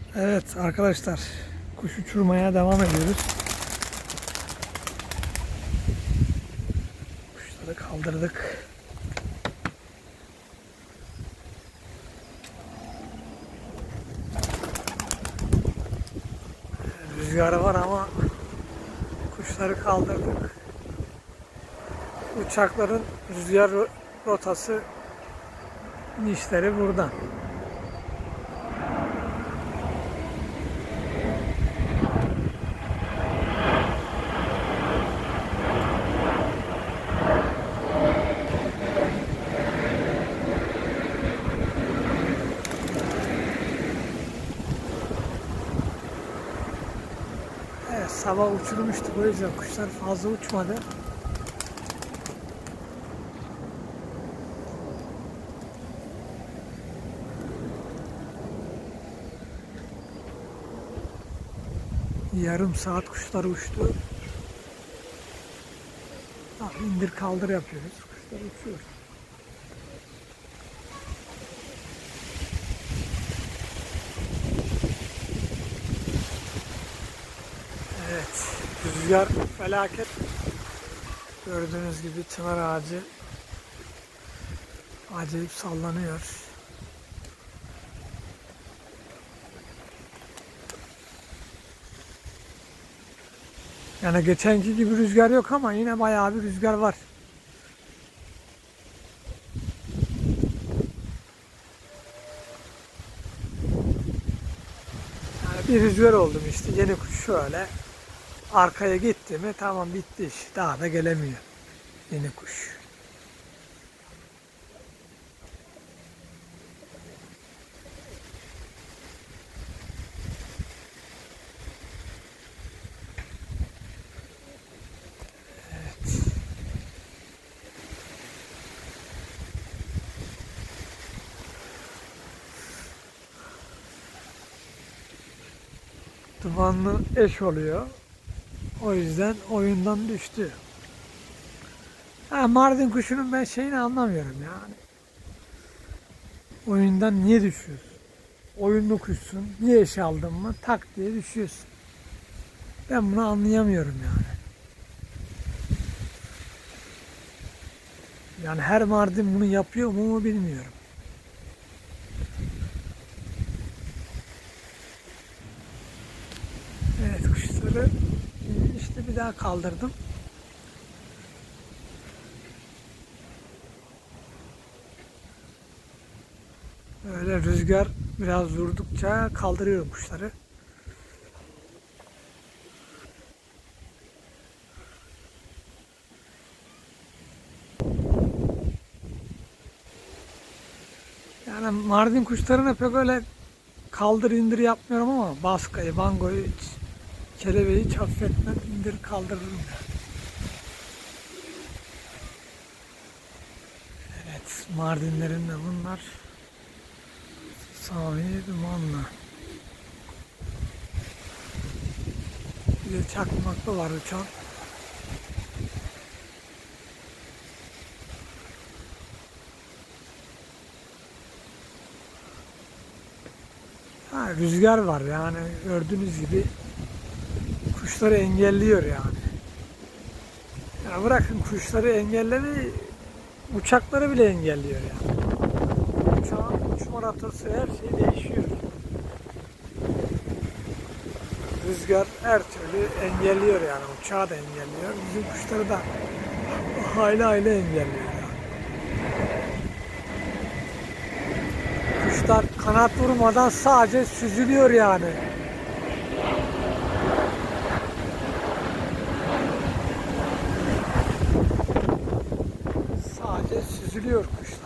Evet arkadaşlar, kuş uçurmaya devam ediyoruz. Kuşları kaldırdık. Rüzgar var ama kuşları kaldırdık. Uçakların rüzgar rotası inişleri buradan. Evet, sabah uçurmuştuk, o yüzden kuşlar fazla uçmadı. Yarım saat kuşlar uçtu. İndir kaldır yapıyoruz. Kuşlar uçuyor. Evet, rüzgar felaket. Gördüğünüz gibi çınar ağacı acayip sallanıyor. Yani geçenki gibi rüzgar yok ama yine bayağı bir rüzgar var. Yani bir rüzgar oldum işte, yeni kuş şöyle arkaya gitti mi tamam, bitti iş. Daha da gelemiyor yeni kuş. Dumanlı eş oluyor. O yüzden oyundan düştü. Mardin kuşunun ben şeyini anlamıyorum yani. Oyundan niye düşüyorsun? Oyunlu kuşsun. Niye eş aldın mı tak diye düşüyorsun. Ben bunu anlayamıyorum yani. Yani her Mardin bunu yapıyor mu bilmiyorum. Evet, kuşları işte bir daha kaldırdım. Öyle rüzgar biraz durdukça kaldırıyorum kuşları. Yani Mardin kuşlarına pek öyle kaldır indir yapmıyorum ama baskayı, bangoyu hiç, kelebeği hiç affetmem, indir kaldırırım yani. Evet, Mardinlerin de bunlar. Sami dumanlı. Bir de çakmaklı var uçan. Rüzgar var yani, gördüğünüz gibi kuşları engelliyor yani. Yani bırakın kuşları engellemeyi, uçakları bile engelliyor yani. Uçağın uçma rotası, her şey değişiyor. Rüzgar her türlü engelliyor yani, uçağı da engelliyor. Bizim kuşları da hayli hayli engelliyor yani. Kuşlar kanat vurmadan sadece süzülüyor yani. Sadece süzülüyor kuşlar.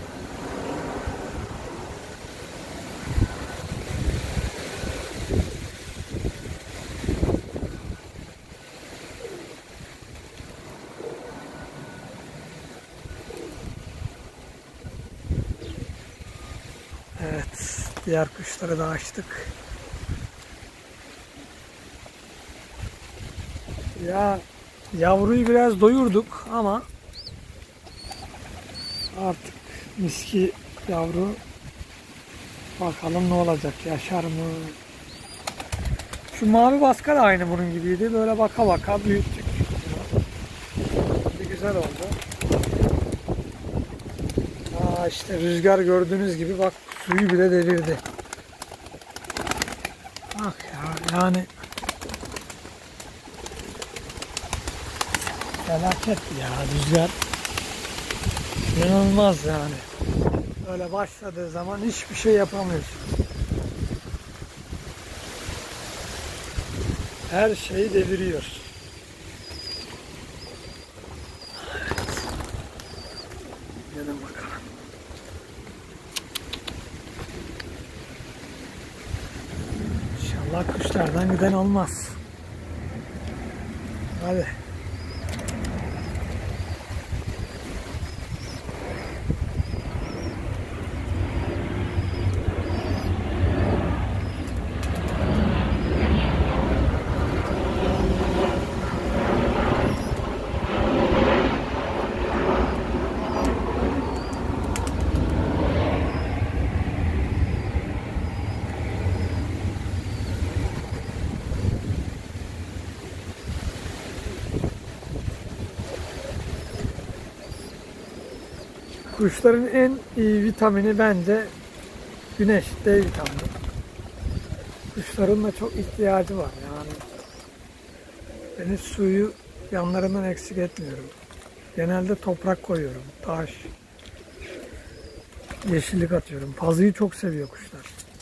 Evet, diğer kuşları da açtık. Ya yavruyu biraz doyurduk ama artık miski yavru, bakalım ne olacak, yaşar mı, Şu mavi baska da aynı bunun gibiydi. Böyle baka baka büyüttük. Bir güzel oldu. İşte rüzgar gördüğünüz gibi bak suyu bile devirdi. Bak ya yani felaket ya rüzgar. İnanılmaz yani. Öyle başladığı zaman hiçbir şey yapamıyorsun. Her şeyi deviriyor. Evet. Gelin bakalım. İnşallah kuşlardan giden olmaz. Hadi. Kuşların en iyi vitamini bence güneş, D vitamini. Kuşların da çok ihtiyacı var yani. Ben hiç suyu yanlarından eksik etmiyorum. Genelde toprak koyuyorum, taş, yeşillik atıyorum. Pazıyı çok seviyor kuşlar.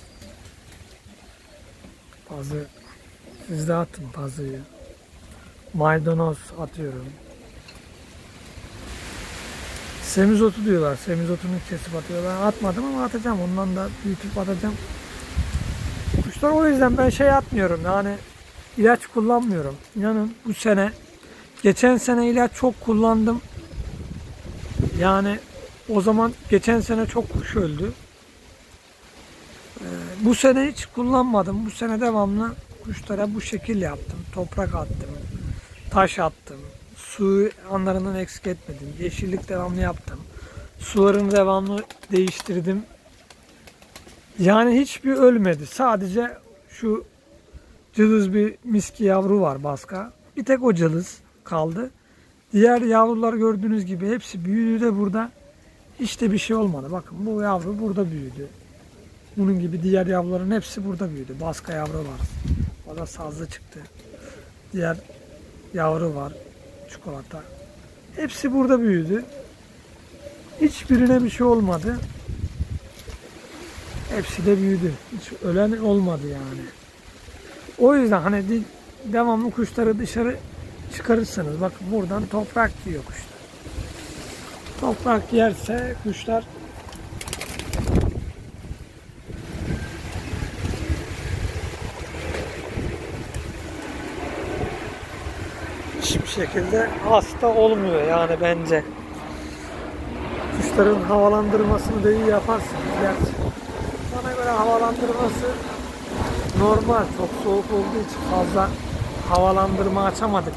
Pazı, siz de atın pazıyı. Maydanoz atıyorum. Semizotu diyorlar. Semizotunu kesip atıyor. Ben atmadım ama atacağım. Ondan da büyütüp atacağım. Kuşlar o yüzden ben şey atmıyorum. Yani ilaç kullanmıyorum. İnanın bu sene, geçen sene ilaç çok kullandım. Yani o zaman geçen sene çok kuş öldü. Bu sene hiç kullanmadım. Bu sene devamlı kuşlara bu şekil yaptım. Toprak attım. Taş attım. Suyu anlarından eksik etmedim. Yeşillik devamlı yaptım. Sularını devamlı değiştirdim. Yani hiçbir ölmedi. Sadece şu cılız bir miski yavru var baska. Bir tek o cılız kaldı. Diğer yavrular gördüğünüz gibi hepsi büyüdü de burada. Hiç de bir şey olmadı. Bakın bu yavru burada büyüdü. Bunun gibi diğer yavruların hepsi burada büyüdü. Baska yavru var. O da sazlı çıktı. Diğer yavru var. Çikolata. Hepsi burada büyüdü. Hiçbirine bir şey olmadı. Hepsi de büyüdü. Hiç ölen olmadı yani. O yüzden hani devamlı kuşları dışarı çıkarırsanız bakın buradan toprak yiyor kuşlar. Toprak yerse kuşlar hiçbir şekilde hasta olmuyor yani bence. Kuşların havalandırmasını da iyi yaparsınız gerçi. Bana göre havalandırması normal. Çok soğuk olduğu için fazla havalandırma açamadık.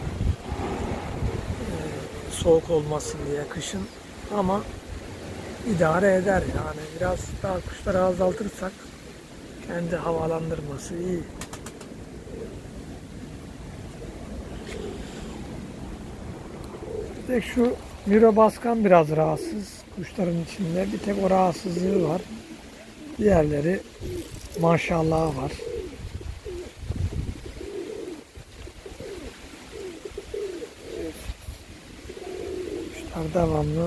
Soğuk olmasın diye kışın. Ama idare eder yani. Biraz daha kuşları azaltırsak kendi havalandırması iyi. Bir tek şu Miro Baskan biraz rahatsız. Kuşların içinde bir tek o rahatsızlığı var. Diğerleri maşallah var. Kuşlar devamlı.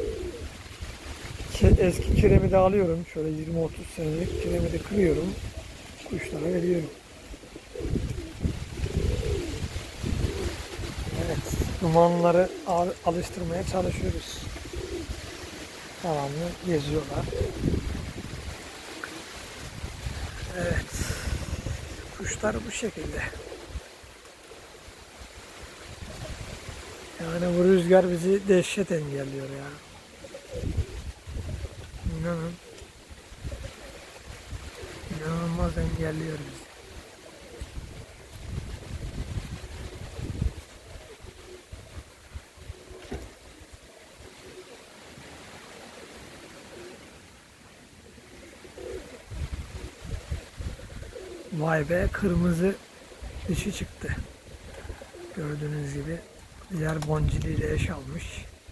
Eski kiremidi alıyorum. Şöyle 20-30 senelik kiremidi kırıyorum. Kuşlara veriyorum. Evet. Dumanları alıştırmaya çalışıyoruz. Devamlı geziyorlar. Evet. Kuşlar bu şekilde. Yani bu rüzgar bizi dehşet engelliyor ya. İnanın. İnanılmaz engelliyor bizi. Vay be, kırmızı dişi çıktı. Gördüğünüz gibi diğer bonciliyle eş almış.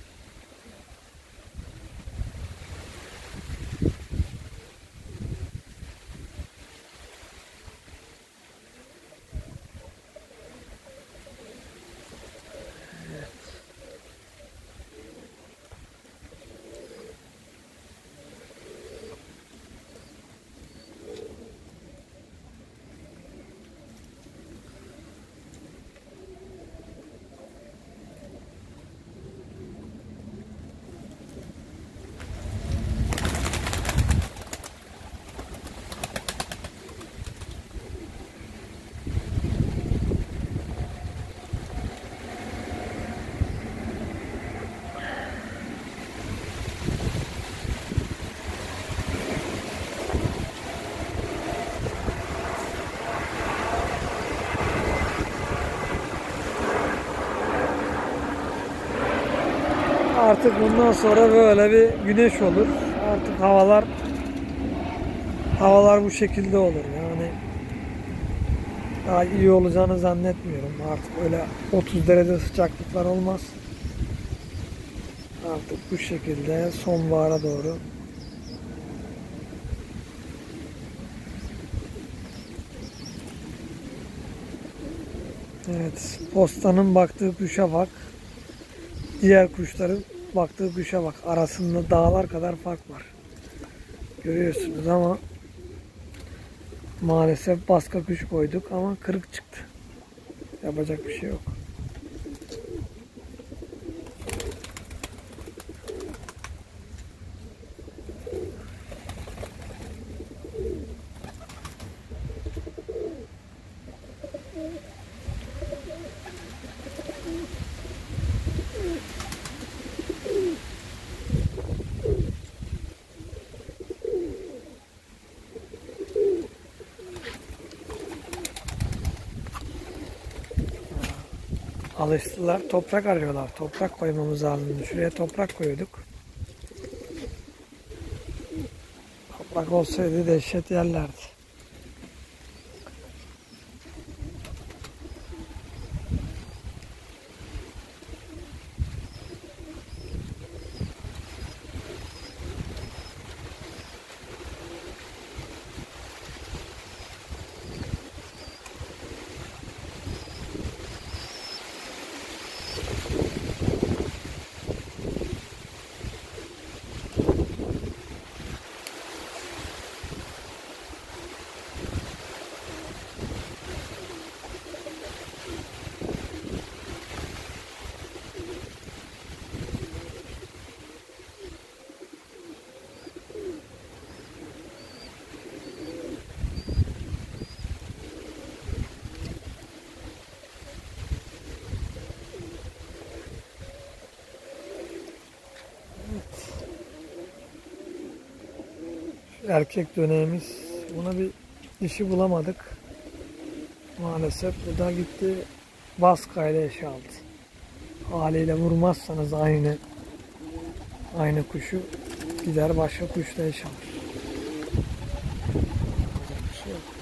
Artık bundan sonra böyle bir güneş olur. Artık havalar bu şekilde olur. Yani daha iyi olacağını zannetmiyorum. Artık öyle 30 derece sıcaklıklar olmaz. Artık bu şekilde sonbahara doğru. Evet, postanın baktığı kuşa bak. Diğer kuşların baktığı kuşa bak. Arasında dağlar kadar fark var. Görüyorsunuz ama maalesef baska kuş koyduk ama kırık çıktı. Yapacak bir şey yok. Alıştılar. Toprak arıyorlar. Toprak koymamız lazım. Şuraya toprak koyduk. Toprak olsaydı dehşet yerlerdi. Erkek döneğimiz. Buna bir dişi bulamadık. Maalesef bu da gitti baskayla eşi aldı. Haliyle vurmazsanız aynı kuşu gider başka kuşla eş alır. Bir şey yok.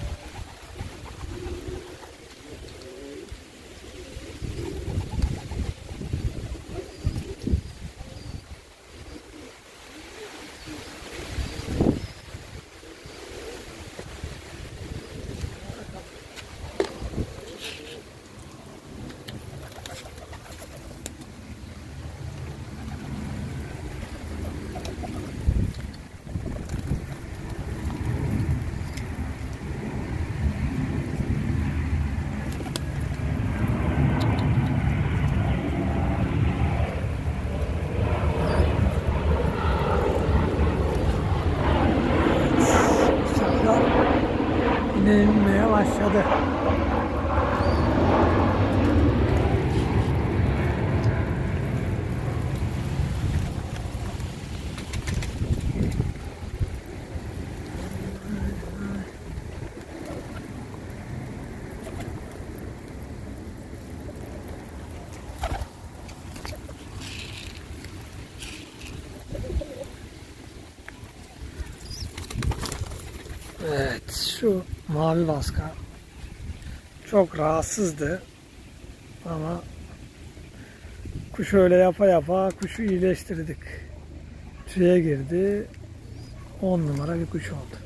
Yine inmeye başladı. Evet, şu mavi baska. Çok rahatsızdı. Ama kuş öyle yapa yapa kuşu iyileştirdik. Tüye girdi. 10 numara bir kuş oldu.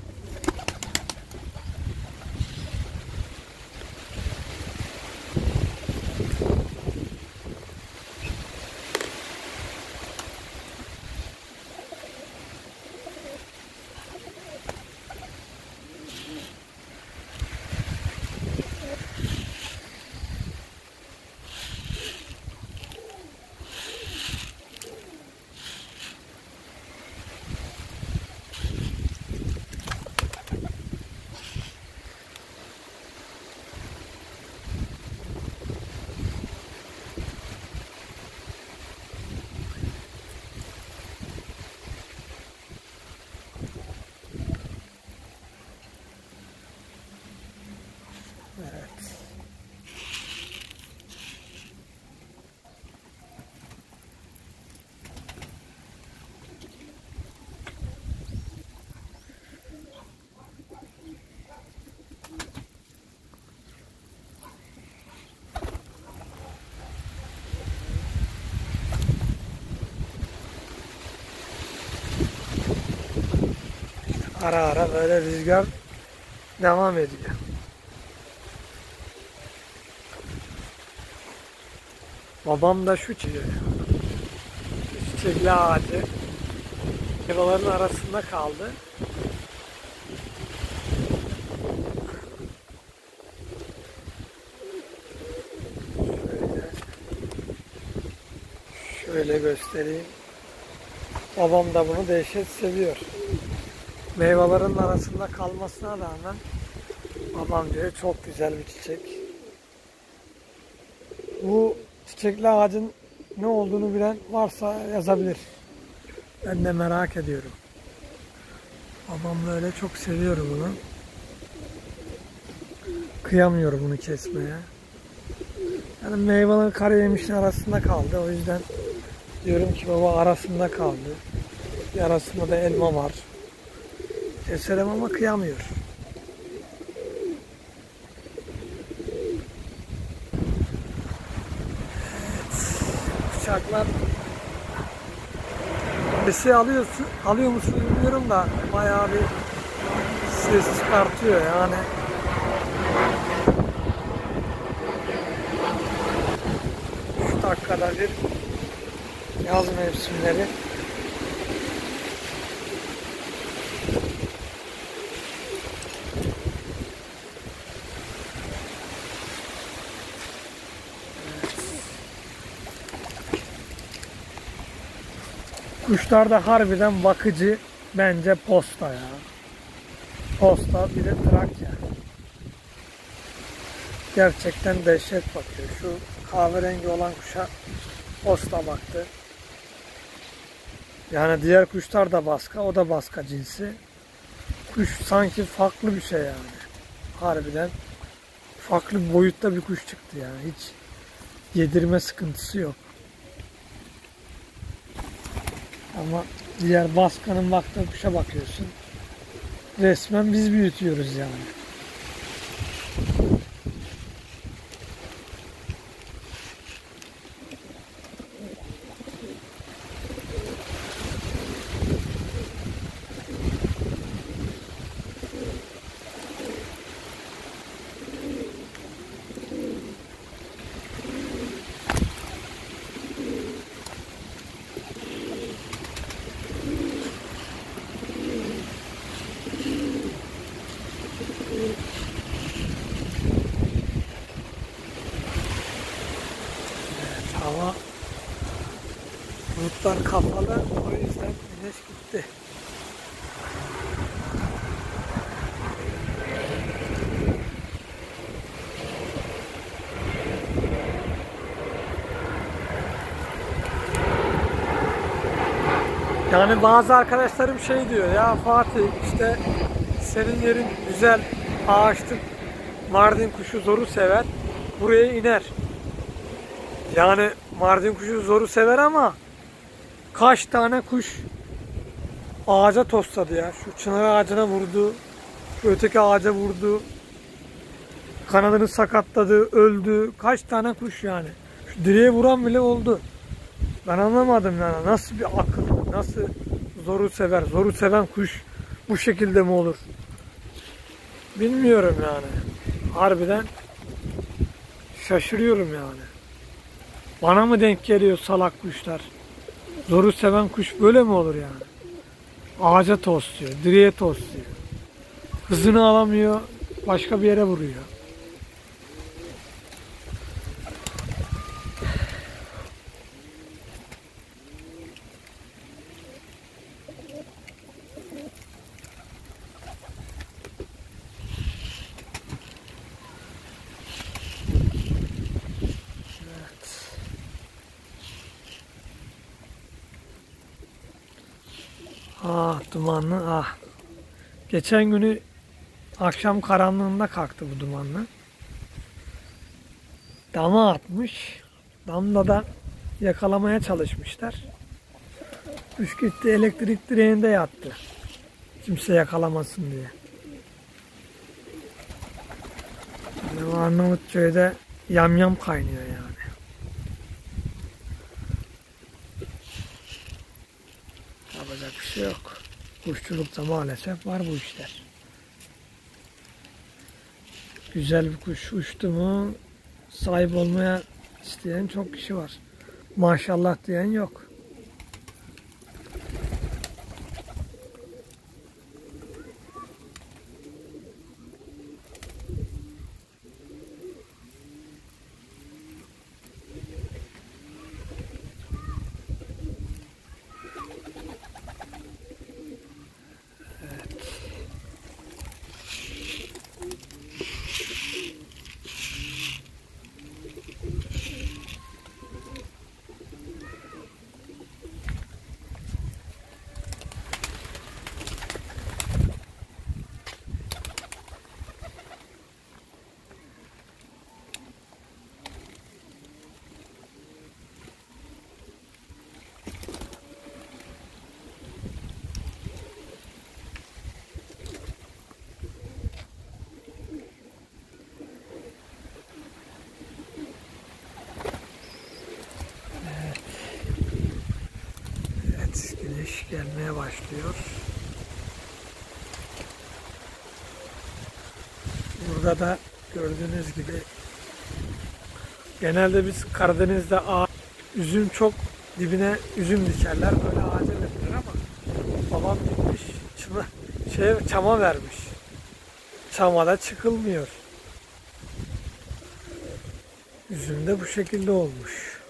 Evet. Ara ara böyle rüzgar devam ediyor. Babam da şu çiçeği. Çiçekli ağacı. Meyvelerin arasında kaldı. Şöyle göstereyim. Babam da bunu dehşet seviyor. Meyvelerin arasında kalmasına rağmen babam diyor çok güzel bir çiçek. Bu çiçekli ağacın ne olduğunu bilen varsa yazabilir. Ben de merak ediyorum. Babam böyle çok seviyor bunu. Kıyamıyor bunu kesmeye. Yani meyveler kara yemişin arasında kaldı. O yüzden diyorum ki baba arasında kaldı. Bir arasında da elma var. Keselim ama kıyamıyor. Bıçaklar sesi alıyor musun bilmiyorum da bayağı bir ses çıkartıyor yani. Şu dakikada bir yaz mevsimleri kuşlar da harbiden bakıcı bence posta ya. Posta bir de Trakya. Gerçekten dehşet bakıyor. Şu kahverengi olan kuşa posta baktı. Yani diğer kuşlar da baska, o da baska cinsi. Kuş sanki farklı bir şey yani. Harbiden farklı bir boyutta bir kuş çıktı yani. Hiç yedirme sıkıntısı yok. Ama diğer baskanın baktığı kuşa bakıyorsun. Resmen biz büyütüyoruz yani. Hava bulutlar kapalı, o yüzden güneş gitti. Yani bazı arkadaşlarım şey diyor ya Fatih işte senin yerin güzel ağaçlık, Mardin kuşu zoru sever, buraya iner. Yani Mardin kuşu zoru sever ama kaç tane kuş ağaca tosladı ya. Şu çınar ağacına vurdu. Öteki ağaca vurdu. Kanadını sakatladı, öldü. Kaç tane kuş yani. Şu direğe vuran bile oldu. Ben anlamadım yani. Nasıl bir akıl, nasıl zoru sever. Zoru seven kuş bu şekilde mi olur? Bilmiyorum yani. Harbiden şaşırıyorum yani. Bana mı denk geliyor salak kuşlar? Zoru seven kuş böyle mi olur yani? Ağaca tosluyor, direğe tosluyor. Hızını alamıyor, başka bir yere vuruyor. Ah dumanlı ah. Geçen günü akşam karanlığında kalktı bu dumanlı. Dama atmış. Damda da yakalamaya çalışmışlar. Kuş gitti elektrik direğinde yattı. Kimse yakalamasın diye. Yani Arnavutköy'de yamyam kaynıyor yani. Yapacak bir şey yok. Kuşçulukta maalesef var bu işler. Güzel bir kuş uçtu mu sahip olmaya isteyen çok kişi var. Maşallah diyen yok. Güneş gelmeye başlıyor. Burada da gördüğünüz gibi genelde biz Karadeniz'de üzüm çok dibine üzüm dikerler. Böyle ağaca verilir ama babam gitmiş çama vermiş. Çama da çıkılmıyor. Üzüm de bu şekilde olmuş.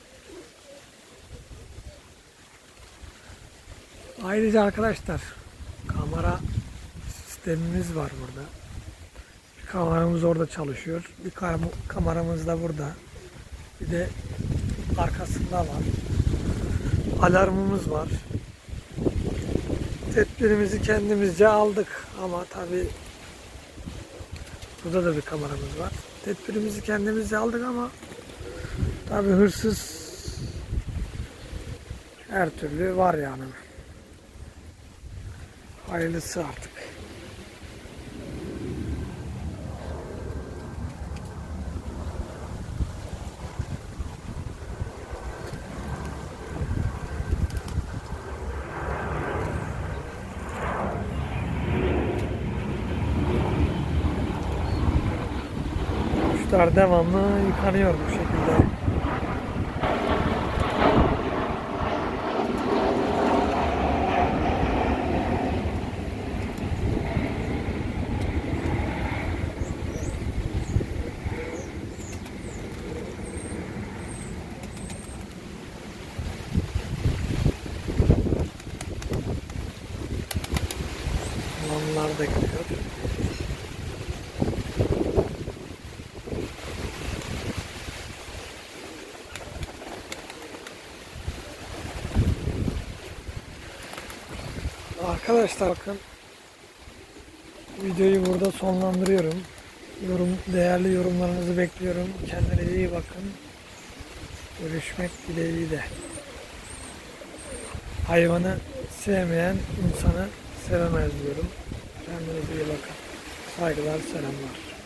Ayrıca arkadaşlar kamera sistemimiz var burada. Bir kameramız orada çalışıyor. Bir kameramız da burada. Bir de arkasında var. Alarmımız var. Tedbirimizi kendimizce aldık ama tabi burada da bir kameramız var. Tedbirimizi kendimizce aldık ama tabi hırsız her türlü var yani. Hayırlısı artık. Kuşlar devamlı yıkanıyor bu şekilde. Onlar da gidiyor. Arkadaşlar bakın videoyu burada sonlandırıyorum. Değerli yorumlarınızı bekliyorum. Kendinize iyi bakın. Görüşmek dileğiyle. Hayvanı sevmeyen insanı sevemez diyorum. Kendinize iyi bakın. Saygılar, selamlar.